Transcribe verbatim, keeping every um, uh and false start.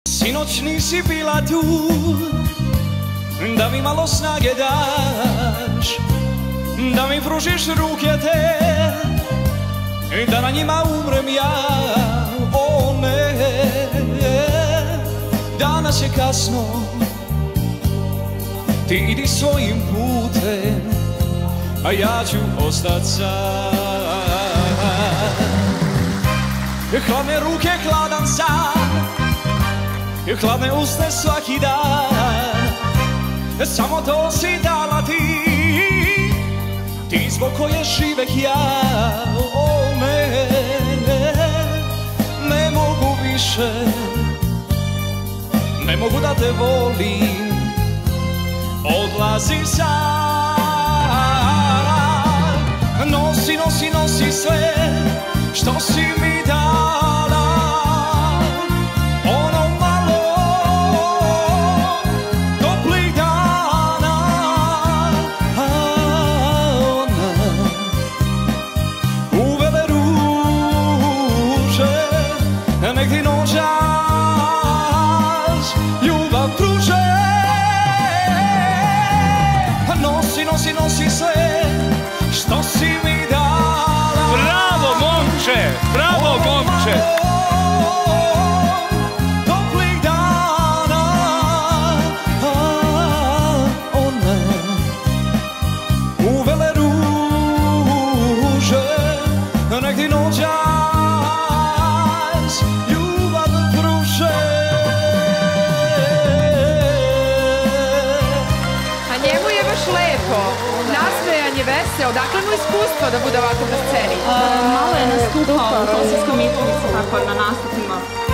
Sinoć nisi bila tu, da mi malo snage daš, da mi pružiš ruke te, da na njima umrem ja. O ne, danas je kasno, ti idi svojim putem, a ja ću ostat sam. Hladne ruke, hladan san, hladne usne svaki dan, samo to si dala ti, ti zbog koje živek ja. O ne, ne mogu više, ne mogu da te volim, odlazi sad. Nosi, nosi, nosi sve što si mi dala, ono malo toplih dana. A ona uvele ruže, nek ti noćas ljubav pruže. Nosi, nosi, nosi sve što si mi dala. Bravo, momče! Bravo, momče! Toplih dana. One uvele ruže, nek ti noćas ljubav pruže. A njemu je baš lepo, nasmejanje, veseo. Odakle mu iskustvo da bude ovako na sceni? Malo je nastupao u Kosovskom Mitrovici, tako na nastupima.